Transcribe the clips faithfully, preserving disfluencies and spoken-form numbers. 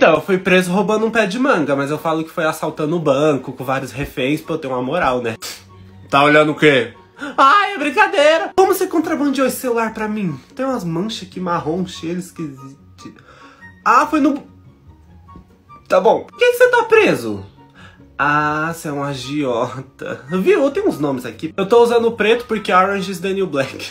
Então, eu fui preso roubando um pé de manga, mas eu falo que foi assaltando o banco com vários reféns pra eu ter uma moral, né? Tá olhando o quê? Ai, é brincadeira. Como você contrabandeou esse celular pra mim? Tem umas manchas aqui marrom, cheio esquisito. Ah, foi no... Tá bom. Por que, que você tá preso? Ah, você é um agiota. Viu? Tem uns nomes aqui. Eu tô usando o preto porque Orange is the new black.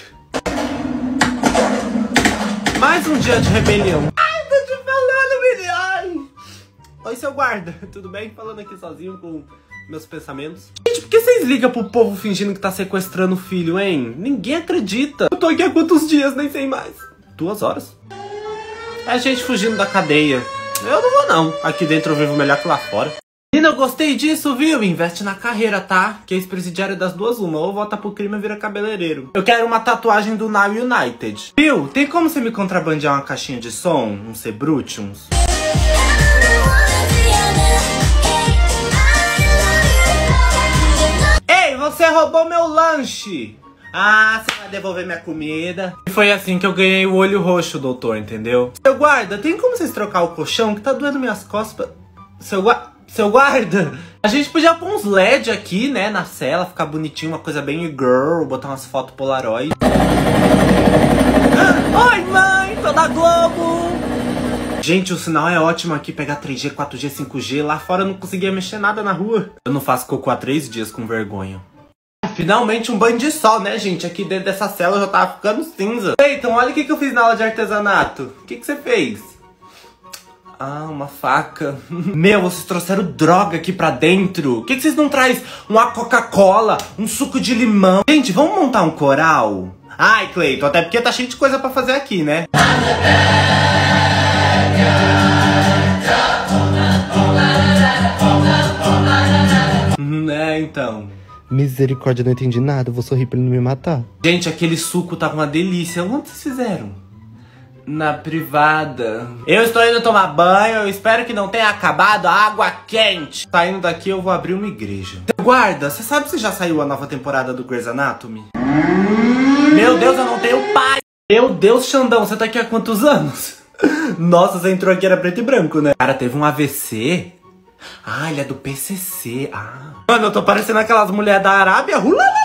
Mais um dia de rebelião. Ai, tô te falando, milhões. Oi, seu guarda. Tudo bem? Falando aqui sozinho com meus pensamentos. Gente, por que vocês ligam pro povo fingindo que tá sequestrando o filho, hein? Ninguém acredita. Eu tô aqui há quantos dias? Nem sei mais. Duas horas? É a gente fugindo da cadeia. Eu não vou não. Aqui dentro eu vivo melhor que lá fora. Menina, eu gostei disso, viu? Investe na carreira, tá? Que ex-presidiário das duas uma. Ou volta pro crime e vira cabeleireiro. Eu quero uma tatuagem do Now United. Viu? Tem como você me contrabandear uma caixinha de som? Um Sebrutiums? Ei, você roubou meu lanche! Ah, você vai devolver minha comida. E foi assim que eu ganhei o olho roxo, doutor, entendeu? Seu guarda, tem como vocês trocar o colchão? Que tá doendo minhas costas. Seu guarda... Seu guarda, a gente podia pôr uns L E D aqui, né, na cela, ficar bonitinho, uma coisa bem girl, botar umas fotos Polaroid. Ai, mãe, tô da Globo! Gente, o sinal é ótimo aqui, pegar três G, quatro G, cinco G, lá fora eu não conseguia mexer nada na rua. Eu não faço cocô há três dias com vergonha. Finalmente um banho de sol, né, gente? Aqui dentro dessa cela eu já tava ficando cinza. Ei, então olha o que, que eu fiz na aula de artesanato. O que, que você fez? Ah, uma faca. Meu, vocês trouxeram droga aqui pra dentro. Por que, que vocês não trazem uma Coca-Cola, um suco de limão? Gente, vamos montar um coral? Ai, Cleiton, até porque tá cheio de coisa pra fazer aqui, né? É, então... Misericórdia, não entendi nada, eu vou sorrir pra ele não me matar. Gente, aquele suco tava uma delícia. Onde vocês fizeram? Na privada. Eu estou indo tomar banho, eu espero que não tenha acabado a água quente. Saindo daqui eu vou abrir uma igreja. Guarda, você sabe se já saiu a nova temporada do Grey's Anatomy? Meu Deus, eu não tenho pai. Meu Deus, Xandão, você tá aqui há quantos anos? Nossa, você entrou aqui, era preto e branco, né? Cara, teve um A V C? Ah, ele é do P C C. Ah. Mano, eu tô parecendo aquelas mulheres da Arábia.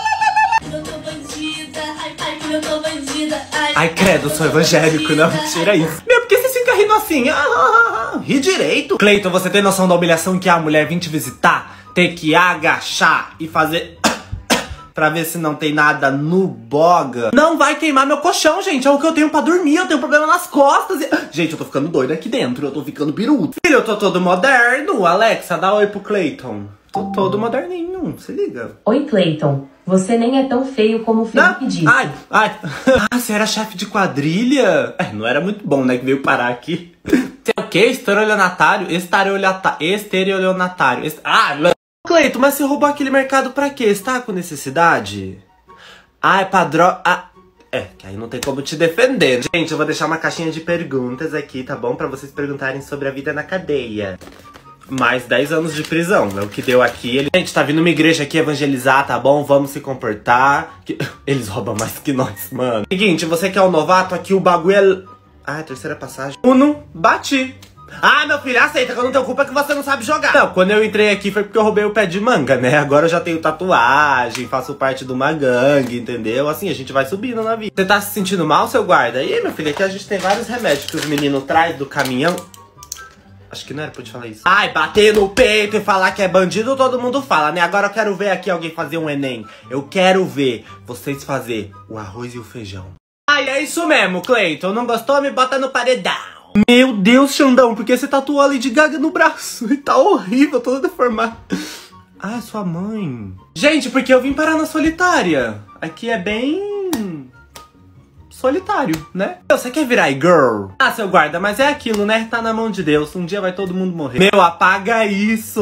Eu tô bandida, ai, ai, eu tô bandida, ai. Ai, credo, eu sou evangélico, não, tira isso. Meu, por que você fica rindo assim? Ah, ah, ah, ri direito. Cleiton, você tem noção da humilhação que é a mulher vir te visitar? Ter que agachar e fazer... pra ver se não tem nada no boga. Não vai queimar meu colchão, gente. É o que eu tenho pra dormir. Eu tenho problema nas costas. E... Gente, eu tô ficando doido aqui dentro. Eu tô ficando biruto. Filho, eu tô todo moderno. Alexa, dá oi pro Cleiton. Tô todo moderninho. Se liga. Oi, Cleiton. Você nem é tão feio como o Felipe disse. Ai, ai. Ah, você era chefe de quadrilha? É, não era muito bom, né, que veio parar aqui. Você é o quê? Estelionatário? Estelionatário. Estelionatário. Est... Ah, Cleiton, mas você roubou aquele mercado pra quê? Você tá com necessidade? Ah, é padrão... Ah, é, que aí não tem como te defender. Gente, eu vou deixar uma caixinha de perguntas aqui, tá bom? Pra vocês perguntarem sobre a vida na cadeia. Mais dez anos de prisão, é o que deu aqui. Ele... Gente, tá vindo uma igreja aqui evangelizar, tá bom? Vamos se comportar. Que... Eles roubam mais que nós, mano. Seguinte, você que é um novato, aqui o bagulho é... Ah, terceira passagem. Uno, bati. Ah, meu filho, aceita que eu não tenho culpa que você não sabe jogar. Não, quando eu entrei aqui foi porque eu roubei o pé de manga, né? Agora eu já tenho tatuagem, faço parte de uma gangue, entendeu? Assim, a gente vai subindo na vida. Você tá se sentindo mal, seu guarda? E aí, meu filho, aqui a gente tem vários remédios que os meninos trazem do caminhão. Acho que não era pra te falar isso. Ai, bater no peito e falar que é bandido, todo mundo fala, né? Agora eu quero ver aqui alguém fazer um Enem. Eu quero ver vocês fazer o arroz e o feijão. Ai, é isso mesmo, Cleiton. Não gostou? Me bota no paredão. Meu Deus, Xandão, por que você tatuou a Lady Gaga no braço? Tá horrível, toda deformada. Ah, é sua mãe. Gente, porque eu vim parar na solitária. Aqui é bem... solitário, né? Você quer virar girl? Ah, seu guarda, mas é aquilo, né? Tá na mão de Deus. Um dia vai todo mundo morrer. Meu, apaga isso!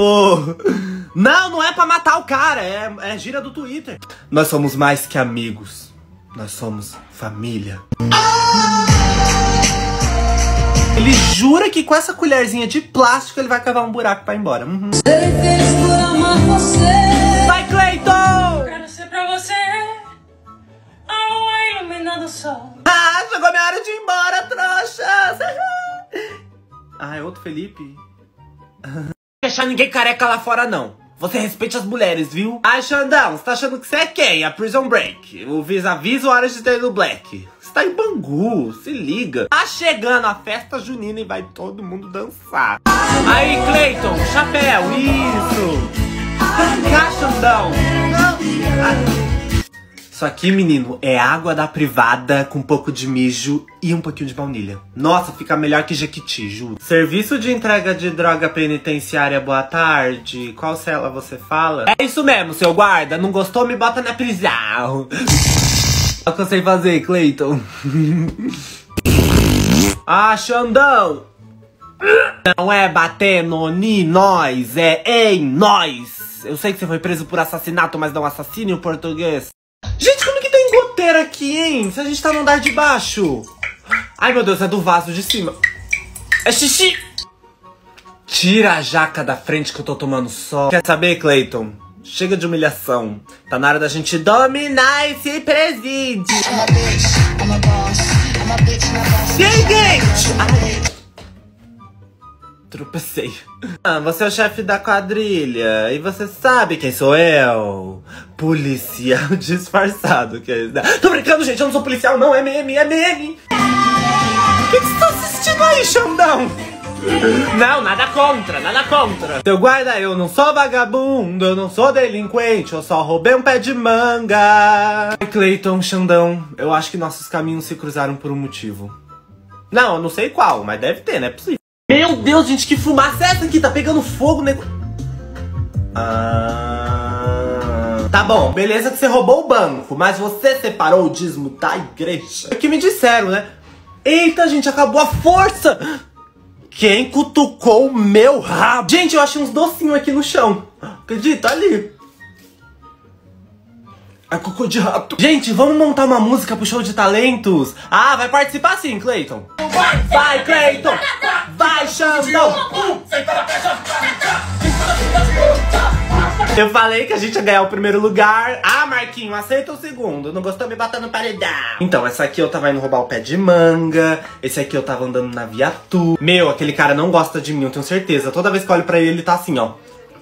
Não, não é pra matar o cara. É, é gira do Twitter. Nós somos mais que amigos. Nós somos família. Ele jura que com essa colherzinha de plástico ele vai cavar um buraco pra ir embora. Uhum. Vai, Cleiton! Quero ser pra você a lua iluminando o sol. Ah, chegou minha hora de ir embora, trouxa! Ah, é outro Felipe? Não deixar ninguém careca lá fora, não. Você respeite as mulheres, viu? Ai, Xandão, você tá achando que você é quem? A Prison Break. O vis-a-vis o Orange is the New Black. Você tá em Bangu, se liga. Tá chegando a festa junina e vai todo mundo dançar. Aí, Cleiton, chapéu, isso. Vem cá, Xandão. Não. Ai. Isso aqui, menino, é água da privada com um pouco de mijo e um pouquinho de baunilha. Nossa, fica melhor que Jequiti, juro. Serviço de entrega de droga penitenciária, boa tarde. Qual cela você fala? É isso mesmo, seu guarda. Não gostou, me bota na prisão. É o que eu sei fazer, Cleiton. Ah, Xandão. Não é batendo em nós, é em nós. Eu sei que você foi preso por assassinato, mas não assassínio em português. Gente, como que tem goteira aqui, hein? Se a gente tá no andar de baixo. Ai, meu Deus, é do vaso de cima. É xixi. Tira a jaca da frente que eu tô tomando sol. Quer saber, Cleiton? Chega de humilhação. Tá na hora da gente dominar esse presídio. Gente! Ai. Tropecei. Ah, você é o chefe da quadrilha. E você sabe quem sou eu? Policial disfarçado. Que é... Tô brincando, gente. Eu não sou policial, não. É meme, é meme. O que, que você tá assistindo aí, Xandão? Não, nada contra, nada contra. Seu guarda, eu não sou vagabundo. Eu não sou delinquente. Eu só roubei um pé de manga. Cleiton, Xandão, eu acho que nossos caminhos se cruzaram por um motivo. Não, eu não sei qual, mas deve ter, não é possível. Meu Deus, gente, que fumaça é essa aqui? Tá pegando fogo, nego... Ah... Tá bom, beleza que você roubou o banco, mas você separou o dízimo da igreja. É o que me disseram, né? Eita, gente, acabou a força! Quem cutucou o meu rabo? Gente, eu achei uns docinhos aqui no chão. Acredita? Ali. É cocô de rato. Gente, vamos montar uma música pro show de talentos? Ah, vai participar sim, Cleiton. Vai, vai, Cleiton. Vai, Xandão. Eu falei que a gente ia ganhar o primeiro lugar. Ah, Marquinho, aceita o segundo. Não gostou, me bota no paredão. Então, essa aqui eu tava indo roubar o pé de manga. Esse aqui eu tava andando na viatura. Meu, aquele cara não gosta de mim, eu tenho certeza. Toda vez que eu olho pra ele, ele tá assim, ó.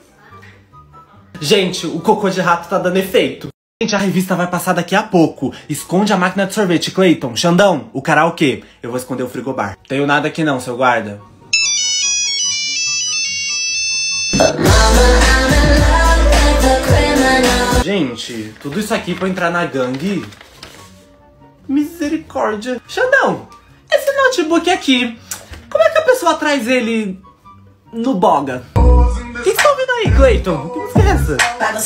Gente, o cocô de rato tá dando efeito. Gente, a revista vai passar daqui a pouco. Esconde a máquina de sorvete, Cleiton. Xandão, o karaokê. Eu vou esconder o frigobar. Tenho nada aqui não, seu guarda. Gente, tudo isso aqui pra entrar na gangue? Misericórdia. Xandão, esse notebook aqui, como é que a pessoa traz ele no boga? O que você tá ouvindo aí, Cleiton? Que música é essa?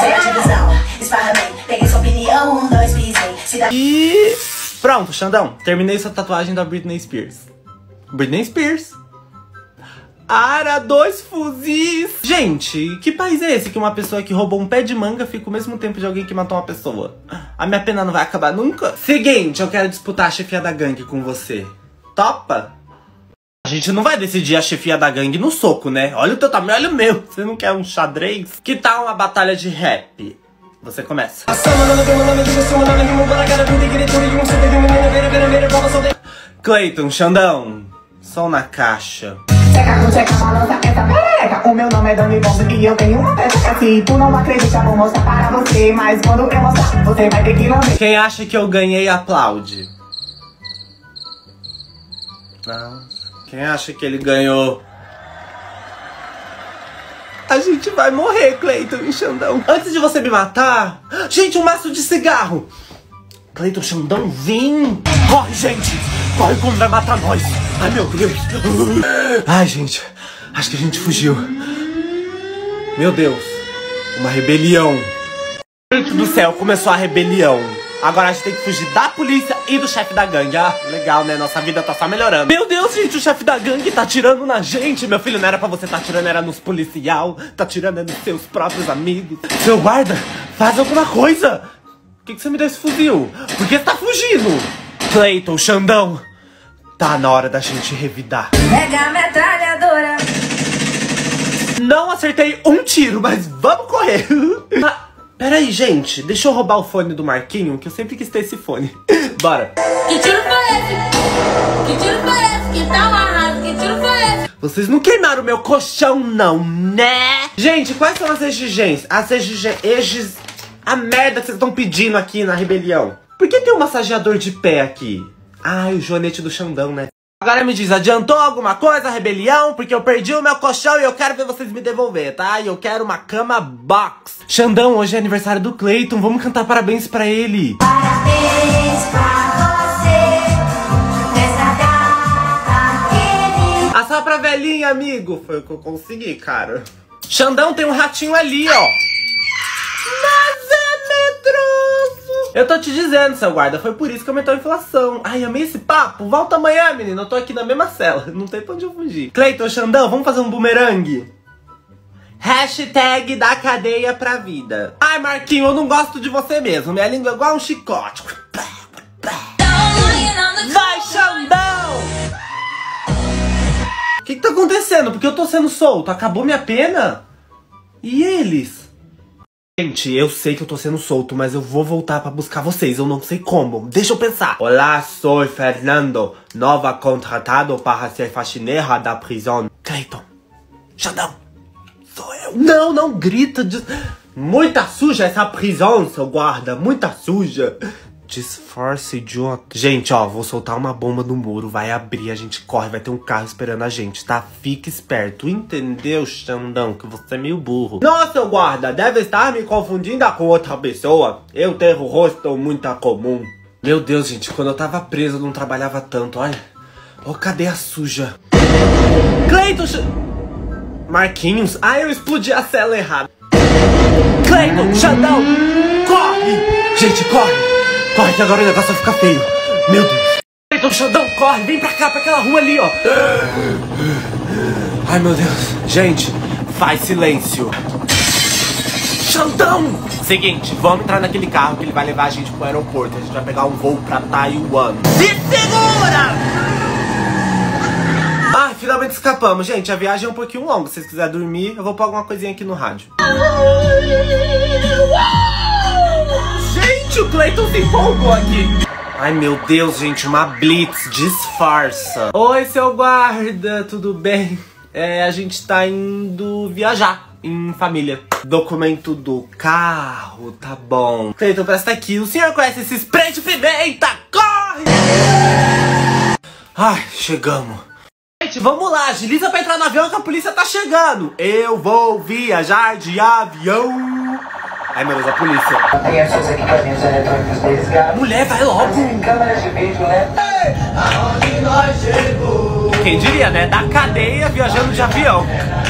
E pronto, Xandão. Terminei sua tatuagem da Britney Spears. Britney Spears. Ara dois fuzis. Gente, que país é esse que uma pessoa que roubou um pé de manga fica o mesmo tempo de alguém que matou uma pessoa? A minha pena não vai acabar nunca? Seguinte, eu quero disputar a chefia da gangue com você. Topa? A gente não vai decidir a chefia da gangue no soco, né? Olha o teu tamanho, olha o meu. Você não quer um xadrez? Que tal uma batalha de rap? Você começa. Cleiton, Xandão, som na caixa. O meu nome é Dani Bond e eu tenho uma peça. Se tu não acredita, vou mostrar para você. Mas quando eu mostrar, você vai ter que lamber. Quem acha que eu ganhei, aplaude. Não. Quem acha que ele ganhou? A gente vai morrer, Cleiton e Xandão. Antes de você me matar... Gente, um maço de cigarro. Cleiton, Xandão, vem. Corre, gente. Corre como vai matar nós. Ai, meu Deus. Ai, gente. Acho que a gente fugiu. Meu Deus. Uma rebelião. Gente do céu, começou a rebelião. Agora a gente tem que fugir da polícia e do chefe da gangue. Ah, legal, né? Nossa vida tá só melhorando. Meu Deus, gente, o chefe da gangue tá atirando na gente. Meu filho, não era pra você tá atirando, era nos policial. Tá atirando nos seus próprios amigos. Seu guarda, faz alguma coisa. Por que, que você me deu esse fuzil? Por que você tá fugindo? Cleiton, Xandão, tá na hora da gente revidar. Pega a metralhadora. Não acertei um tiro, mas vamos correr. Ah, peraí, gente, deixa eu roubar o fone do Marquinho, que eu sempre quis ter esse fone. Bora. Que tiro foi esse? Que tiro foi esse? Que tá amarrado? Que tiro foi esse? Vocês não queimaram o meu colchão, não, né? Gente, quais são as exigências? As exigências... A merda que vocês estão pedindo aqui na rebelião. Por que tem um massageador de pé aqui? Ai, o joanete do Xandão, né? Agora me diz, adiantou alguma coisa a rebelião? Porque eu perdi o meu colchão e eu quero ver vocês me devolver, tá? E eu quero uma cama box. Xandão, hoje é aniversário do Cleiton. Vamos cantar parabéns pra ele. Parabéns pra você nessa data querida. Assar pra velhinha, amigo. Foi o que eu consegui, cara. Xandão, tem um ratinho ali, ó. Mas é medroso. Eu tô te dizendo, seu guarda, foi por isso que aumentou a inflação. Ai, amei esse papo. Volta amanhã, menino. Eu tô aqui na mesma cela. Não tem pra onde eu fugir. Cleiton, Xandão, vamos fazer um bumerangue? Hashtag da cadeia pra vida. Ai, Marquinho, eu não gosto de você mesmo. Minha língua é igual um chicote. Vai, Xandão! O que que tá acontecendo? Porque eu tô sendo solto? Acabou minha pena? E eles? Gente, eu sei que eu tô sendo solto, mas eu vou voltar pra buscar vocês. Eu não sei como. Deixa eu pensar. Olá, sou Fernando, nova contratado para ser faxineira da prisão. Cleiton, Xandão, sou eu. Não, não grita. Des... Muita suja essa prisão, seu guarda. Muita suja. Disfarce, idiota. Gente, ó, vou soltar uma bomba no muro. Vai abrir, a gente corre, vai ter um carro esperando a gente, tá? Fica esperto, entendeu, Xandão? Que você é meio burro. Nossa, seu guarda, deve estar me confundindo com outra pessoa. Eu tenho o rosto muito comum. Meu Deus, gente, quando eu tava preso eu não trabalhava tanto, olha. Ó, cadê a suja? Cleiton, X... Marquinhos? Ah, eu explodi a cela errada. Cleiton, Xandão, corre! Gente, corre! Corre que agora o negócio vai ficar feio. Meu Deus. Cleiton, Xandão, corre. Vem pra cá, pra aquela rua ali, ó. Ai, meu Deus. Gente, faz silêncio. Xandão! Seguinte, vamos entrar naquele carro que ele vai levar a gente pro aeroporto. A gente vai pegar um voo pra Taiwan. Se segura! Ai, finalmente escapamos. Gente, a viagem é um pouquinho longa. Se vocês quiserem dormir, eu vou pôr alguma coisinha aqui no rádio. Gente, o Cleiton se empolgou aqui. Ai, meu Deus, gente, uma blitz, disfarça. Oi, seu guarda, tudo bem? É, a gente tá indo viajar em família. Documento do carro, tá bom. Cleiton, presta aqui. O senhor conhece esse spray de pimenta? Corre! Ai, chegamos. Gente, vamos lá, agiliza pra entrar no avião que a polícia tá chegando. Eu vou viajar de avião. Ai, meu Deus, a polícia. Tem os seus equipamentos eletrônicos desligados. Mulher, vai logo. Câmeras de vídeo, né? Aonde nós chegou? Quem diria, né? Da cadeia viajando de avião.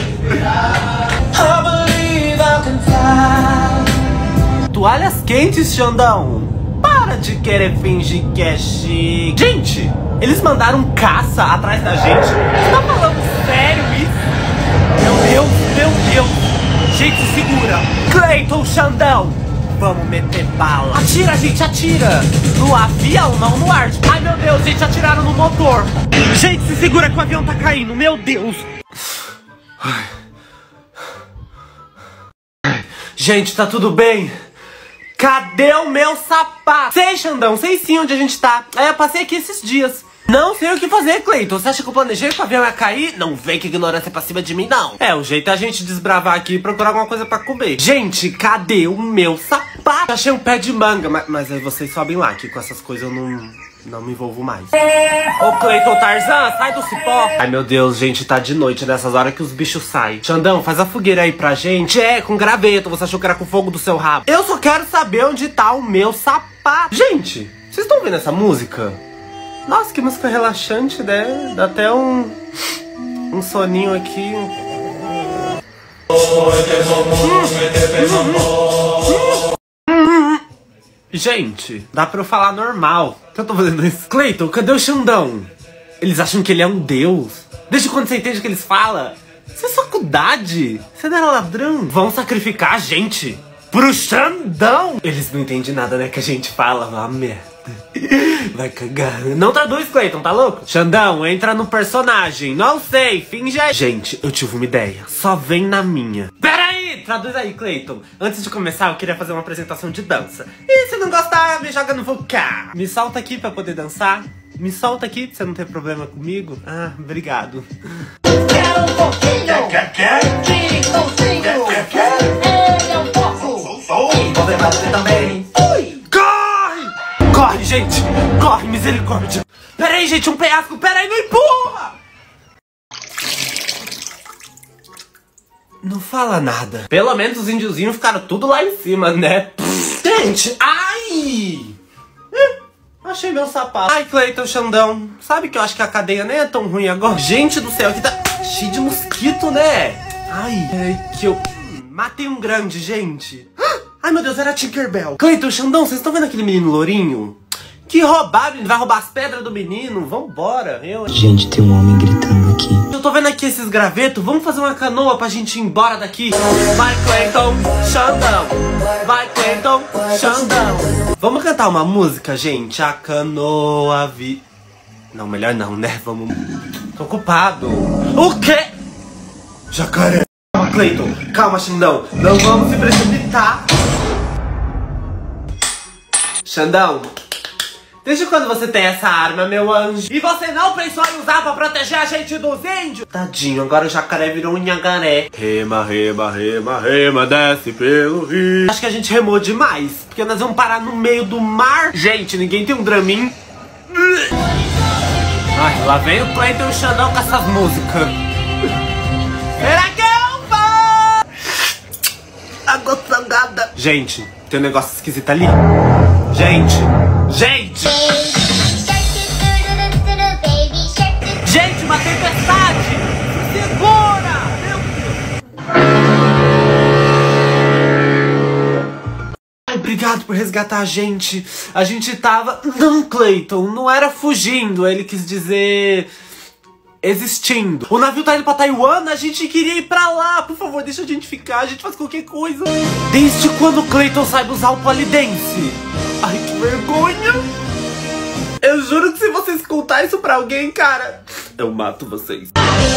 Toalhas quentes, Xandão. Para de querer fingir que é chique. Gente, eles mandaram um caça atrás da gente. Você tá falando sério isso? Meu Deus, meu Deus. Gente, se segura. Cleiton, Xandão, vamos meter bala. Atira, gente, atira. No avião, não no ar. Ai, meu Deus, gente, atiraram no motor. Gente, se segura que o avião tá caindo. Meu Deus. Ai. Gente, tá tudo bem? Cadê o meu sapato? Sei, Xandão, sei sim onde a gente tá. É, eu passei aqui esses dias. Não sei o que fazer, Cleiton. Você acha que eu planejei que o avião ia cair? Não vem que ignorância é pra cima de mim, não. É, o jeito é a gente desbravar aqui e procurar alguma coisa pra comer. Gente, cadê o meu sapato? Achei um pé de manga, mas, mas aí vocês sobem lá, que com essas coisas eu não, não me envolvo mais. Ô, Cleiton, Tarzan, sai do cipó. Ai, meu Deus, gente, tá de noite nessas horas que os bichos saem. Xandão, faz a fogueira aí pra gente. É, com graveto. Você achou que era com fogo do seu rabo? Eu só quero saber onde tá o meu sapato. Gente, vocês estão vendo essa música? Nossa, que música relaxante, né? Dá até um, um soninho aqui. Gente, dá pra eu falar normal. Que eu tô fazendo isso? Cleiton, cadê o Xandão? Eles acham que ele é um deus. Desde quando você entende o que eles falam? Isso é faculdade. Você não era ladrão. Vão sacrificar a gente pro Xandão. Eles não entendem nada, né? Que a gente fala. Ah, merda. Vai cagar. Não traduz, Cleiton, tá louco? Xandão, entra no personagem. Não sei, finge aí. Gente, eu tive uma ideia. Só vem na minha. Pera aí, traduz aí, Cleiton. Antes de começar, eu queria fazer uma apresentação de dança. E se não gostar, me joga no vulcão. Me solta aqui pra poder dançar. Me solta aqui pra você não ter problema comigo. Ah, obrigado. um pouquinho. Quer, quer? Chitãozinho. Quer, quer? Ele é um pouco. Sou. Você bater também. Ui. Corre! Corre, gente! Corre, misericórdia! Pera aí, gente, um penhasco! Pera aí, não empurra! Não fala nada. Pelo menos os índiozinhos ficaram tudo lá em cima, né? Gente, ai! Ih, achei meu sapato. Ai, Cleiton Xandão. Sabe que eu acho que a cadeia nem é tão ruim agora? Gente do céu, aqui tá cheio de mosquito, né? Ai, ai, que eu... Matei um grande, gente. Ai, meu Deus, era Tinkerbell. Cleiton Xandão, vocês estão vendo aquele menino lourinho? Que roubado, ele vai roubar as pedras do menino. Vambora, eu... Gente, tem um homem gritando aqui. Eu tô vendo aqui esses gravetos. Vamos fazer uma canoa pra gente ir embora daqui. Vai, Cleiton Xandão. Vai, Cleiton Xandão. Vamos cantar uma música, gente? A canoa vi... Não, melhor não, né? Vamos... Tô ocupado. O quê? Jacaré. Calma, Cleiton. Calma, Xandão. Não vamos se precipitar. Xandão. Desde quando você tem essa arma, meu anjo? E você não pensou em usar pra proteger a gente dos índios? Tadinho, agora o jacaré virou um nhagaré. Rema, rema, rema, rema, desce pelo rio. Acho que a gente remou demais, porque nós vamos parar no meio do mar. Gente, ninguém tem um dramin. Ai, lá vem o Cleiton e o Xandão com essas músicas. Será que eu vou? Água salgada. Gente, tem um negócio esquisito ali. Gente, gente. Gente, uma tempestade. Segura, meu Deus. Ai, obrigado por resgatar a gente. A gente tava... Não, Cleiton, não era fugindo. Ele quis dizer... existindo. O navio tá indo pra Taiwan, a gente queria ir pra lá. Por favor, deixa a gente ficar, a gente faz qualquer coisa. Desde quando o Cleiton sabe usar o polidense? Ai, que vergonha. Eu juro que se vocês contar isso pra alguém, cara, eu mato vocês.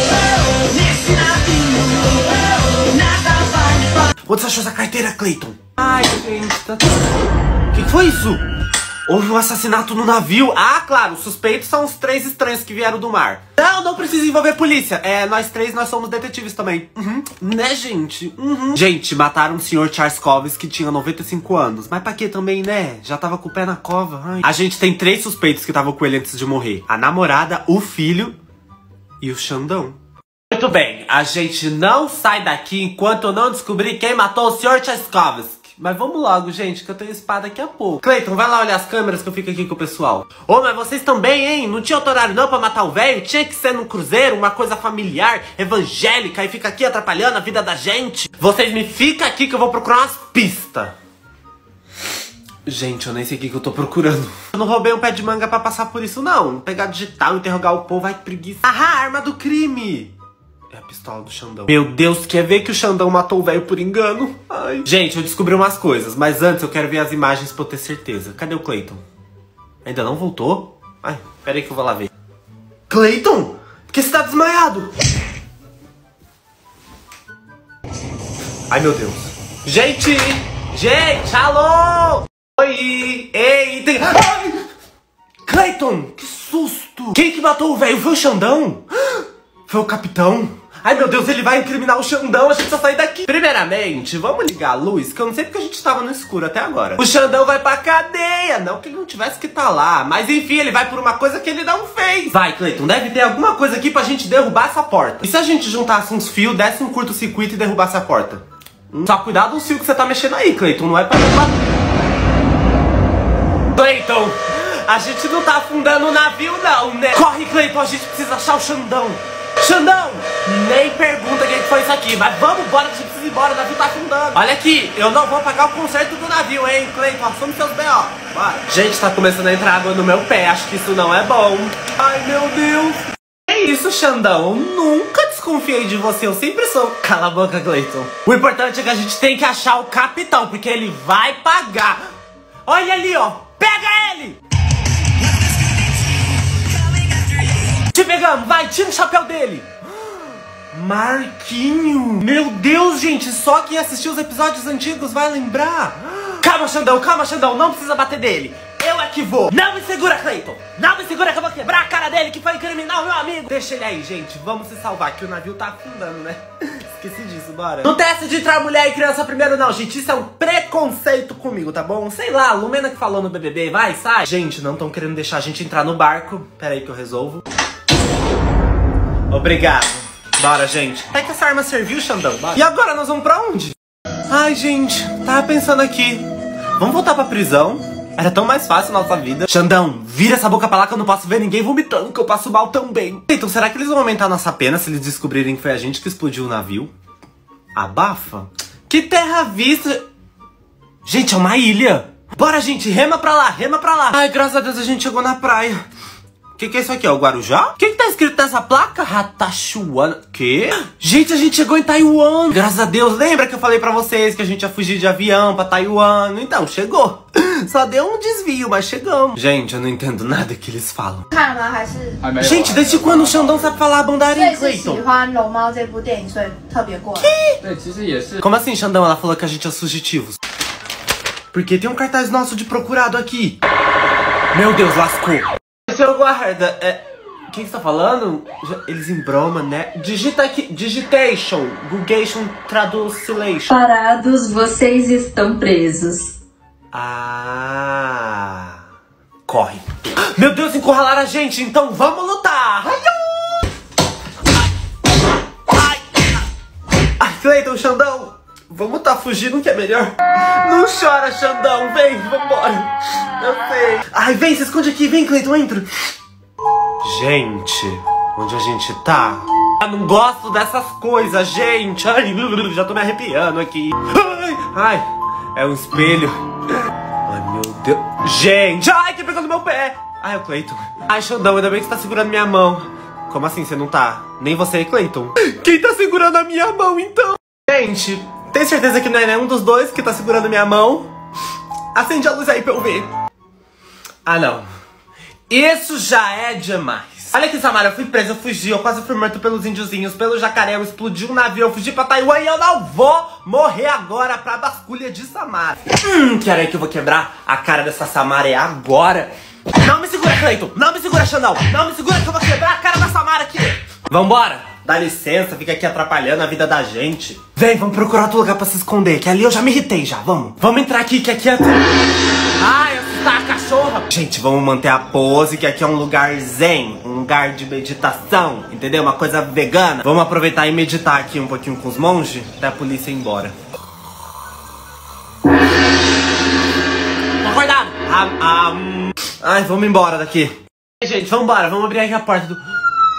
Onde você achou essa carteira, Cleiton? Ai, gente, tá... O que foi isso? Houve um assassinato no navio. Ah, claro, os suspeitos são os três estranhos que vieram do mar. Não, não precisa envolver polícia. É, nós três, nós somos detetives também. Uhum. Né, gente? Uhum. Gente, mataram o senhor Tcharskovsky, que tinha noventa e cinco anos. Mas pra quê também, né? Já tava com o pé na cova. Ai. A gente tem três suspeitos que estavam com ele antes de morrer. A namorada, o filho e o Xandão. Muito bem, a gente não sai daqui enquanto eu não descobrir quem matou o senhor Tcharskovsky. Mas vamos logo, gente, que eu tenho espada daqui a pouco. Cleiton, vai lá olhar as câmeras que eu fico aqui com o pessoal. Ô, mas vocês também, hein? Não tinha outro horário não pra matar o velho? Tinha que ser num cruzeiro, uma coisa familiar, evangélica, e fica aqui atrapalhando a vida da gente. Vocês me ficam aqui que eu vou procurar umas pistas. Gente, eu nem sei o que, que eu tô procurando. Eu não roubei um pé de manga pra passar por isso, não. Pegar digital, interrogar o povo, vai que preguiça. Ah, arma do crime. É a pistola do Xandão. Meu Deus, quer ver que o Xandão matou o velho por engano? Ai. Gente, eu descobri umas coisas, mas antes eu quero ver as imagens pra eu ter certeza. Cadê o Cleiton? Ainda não voltou? Ai, pera aí que eu vou lá ver. Cleiton? Por que você tá desmaiado? Ai, meu Deus. Gente! Gente, alô! Oi! Ei, tem... Ai! Cleiton, que susto! Quem que matou o velho? Foi o Xandão? Foi o capitão? Ai, meu Deus, ele vai incriminar o Xandão, a gente precisa sair daqui. Primeiramente, vamos ligar a luz, que eu não sei porque a gente tava no escuro até agora. O Xandão vai pra cadeia, não que ele não tivesse que estar lá, mas enfim, ele vai por uma coisa que ele não fez. Vai, Cleiton, deve ter alguma coisa aqui pra gente derrubar essa porta. E se a gente juntasse uns fios, desse um curto-circuito e derrubasse a porta? Hum? Só cuidado dos fios que você tá mexendo aí, Cleiton, não é pra derrubar... Cleiton, a gente não tá afundando o navio não, né? Corre, Cleiton, a gente precisa achar o Xandão. Xandão, nem pergunta quem foi isso aqui, mas vamos embora que a gente precisa ir embora, o navio tá afundando. Olha aqui, eu não vou pagar o conserto do navio, hein, Cleiton, assume seus B O. Bora. Gente, tá começando a entrar água no meu pé, acho que isso não é bom. Ai, meu Deus. É isso, Xandão, eu nunca desconfiei de você, eu sempre sou... Cala a boca, Cleiton. O importante é que a gente tem que achar o capitão, porque ele vai pagar. Olha ali, ó, pega ele. Te pegamos, vai, tira o chapéu dele. Marquinho. Meu Deus, gente, só quem assistiu os episódios antigos vai lembrar. Calma, Xandão, calma, Xandão, não precisa bater dele. Eu é que vou. Não me segura, Cleiton. Não me segura que eu vou quebrar a cara dele, que foi criminal, meu amigo. Deixa ele aí, gente. Vamos se salvar, que o navio tá afundando, né? Esqueci disso, bora. Não tem essa de entrar mulher e criança primeiro, não, gente. Isso é um preconceito comigo, tá bom? Sei lá, a Lumena que falou no B B B. Vai, sai. Gente, não estão querendo deixar a gente entrar no barco. Pera aí que eu resolvo. Obrigado. Bora, gente. Até que essa arma serviu, Xandão. Bora. E agora nós vamos pra onde? Ai, gente, tava pensando aqui. Vamos voltar pra prisão? Era tão mais fácil a nossa vida. Xandão, vira essa boca pra lá que eu não posso ver ninguém vomitando, que eu passo mal também. Então, será que eles vão aumentar a nossa pena se eles descobrirem que foi a gente que explodiu o navio? Abafa? Que terra à vista. Gente, é uma ilha. Bora, gente, rema pra lá, rema pra lá. Ai, graças a Deus a gente chegou na praia. O que, que é isso aqui? É o Guarujá? O que, que tá escrito nessa placa? Ratachuana. Que? Gente, a gente chegou em Taiwan. Graças a Deus. Lembra que eu falei pra vocês que a gente ia fugir de avião pra Taiwan? Então, chegou. Só deu um desvio, mas chegamos. Gente, eu não entendo nada que eles falam. Gente, desde quando o Xandão sabe falar mandarim, Cleiton? Que? Como assim, Xandão? Ela falou que a gente é os fugitivos. Porque tem um cartaz nosso de procurado aqui. Meu Deus, lascou. Seu guarda, é... O que você tá falando? Eles embromam, né? Digita aqui, digitation, Googation, Translation. Parados, vocês estão presos. Ah... Corre. Meu Deus, encurralaram a gente, então vamos lutar! Ai, ai, ai, Cleiton, Xandão, vamos tá fugindo que é melhor. Não chora, Xandão, vem, vambora. Eu sei. Ai, vem, se esconde aqui, vem, Cleiton, entra. Gente, onde a gente tá? Eu não gosto dessas coisas, gente. Ai, já tô me arrepiando aqui. Ai, ai, é um espelho. Ai, meu Deus. Gente, ai, que pegou no meu pé. Ai, é o Cleiton. Ai, Xandão, ainda bem que você tá segurando minha mão. Como assim, você não tá? Nem você, Cleiton. Quem tá segurando a minha mão, então? Gente, tem certeza que não é nenhum dos dois que tá segurando minha mão? Acende a luz aí pra eu ver. Ah, não. Isso já é demais. Olha aqui, Samara, eu fui presa, eu fugi, eu quase fui morto pelos índiozinhos, pelo jacaré, eu explodi um navio, eu fugi pra Taiwan e eu não vou morrer agora pra basculha de Samara. Hum, que aí que eu vou quebrar a cara dessa Samara é agora. Não me segura, Cleiton, não me segura, Xandão, não me segura que eu vou quebrar a cara da Samara aqui. Vambora. Dá licença, fica aqui atrapalhando a vida da gente. Vem, vamos procurar outro lugar pra se esconder, que ali eu já me irritei já, vamos. Vamos entrar aqui, que aqui é... Ai, assustar a cachorra. Gente, vamos manter a pose, que aqui é um lugar zen, um lugar de meditação, entendeu? Uma coisa vegana. Vamos aproveitar e meditar aqui um pouquinho com os monges, até a polícia ir embora. Acordado! Ah, ah, hum. Ai, vamos embora daqui. Gente, vamos embora, vamos abrir aqui a porta do...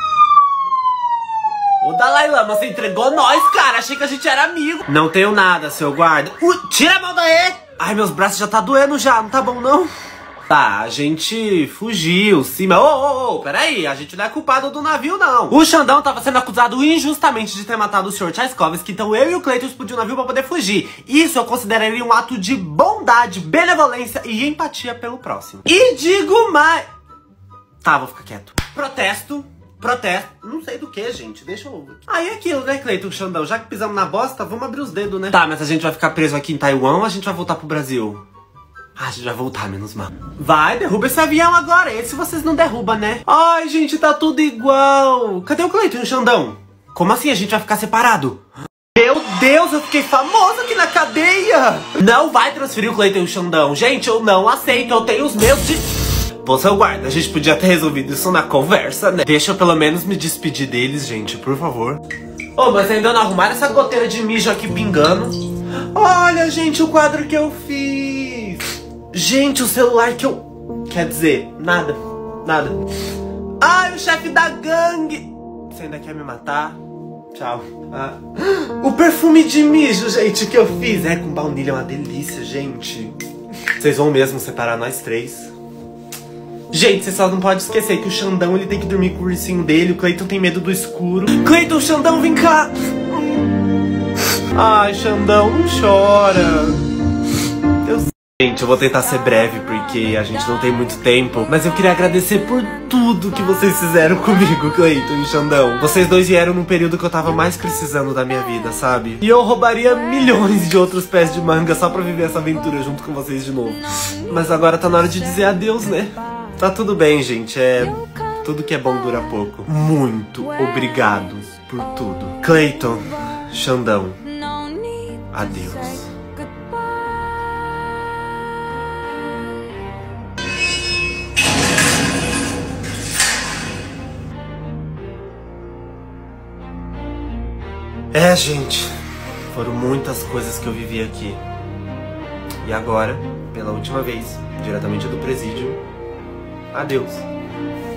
O Dalai Lama, você entregou nós, cara. Achei que a gente era amigo. Não tenho nada, seu guarda. Ui, tira a mão daí. Ai, meus braços já tá doendo já. Não tá bom, não? Tá, a gente fugiu, sim. Mas, ô, ô, ô, peraí. A gente não é culpado do navio, não. O Xandão tava sendo acusado injustamente de ter matado o senhor Tchaikovsky. Então eu e o Cleiton explodiu o navio pra poder fugir. Isso eu consideraria um ato de bondade, benevolência e empatia pelo próximo. E digo mais... Tá, vou ficar quieto. Protesto. Protesto, não sei do que, gente, deixa eu... Aí é aquilo, né, Cleiton, Xandão, já que pisamos na bosta, vamos abrir os dedos, né? Tá, mas a gente vai ficar preso aqui em Taiwan ou a gente vai voltar pro Brasil? Ah, a gente vai voltar, menos mal. Vai, derruba esse avião agora, esse vocês não derrubam, né? Ai, gente, tá tudo igual. Cadê o Cleiton e o Xandão? Como assim a gente vai ficar separado? Meu Deus, eu fiquei famoso aqui na cadeia. Não vai transferir o Cleiton e o Xandão. Gente, eu não aceito, eu tenho os meus de... Pô, seu guarda, a gente podia ter resolvido isso na conversa, né? Deixa eu pelo menos me despedir deles, gente, por favor. Ô, oh, mas ainda não arrumaram essa goteira de mijo aqui pingando. Olha, gente, o quadro que eu fiz. Gente, o celular que eu... Quer dizer, nada, nada. Ai, o chefe da gangue. Você ainda quer me matar? Tchau. Ah. O perfume de mijo, gente, que eu fiz. É, com baunilha, é uma delícia, gente. Vocês vão mesmo separar nós três. Gente, você só não pode esquecer que o Xandão, ele tem que dormir com o ursinho dele. O Cleiton tem medo do escuro. Cleiton, Xandão, vem cá. Ai, Xandão, não chora. Eu sei. Gente, eu vou tentar ser breve porque a gente não tem muito tempo, mas eu queria agradecer por tudo que vocês fizeram comigo, Cleiton e Xandão. Vocês dois vieram num período que eu tava mais precisando da minha vida, sabe? E eu roubaria milhões de outros pés de manga só pra viver essa aventura junto com vocês de novo. Mas agora tá na hora de dizer adeus, né? Tá tudo bem, gente, é... tudo que é bom dura pouco. Muito obrigado por tudo. Cleiton, Xandão, adeus. É, gente, foram muitas coisas que eu vivi aqui. E agora, pela última vez, diretamente do presídio, adeus.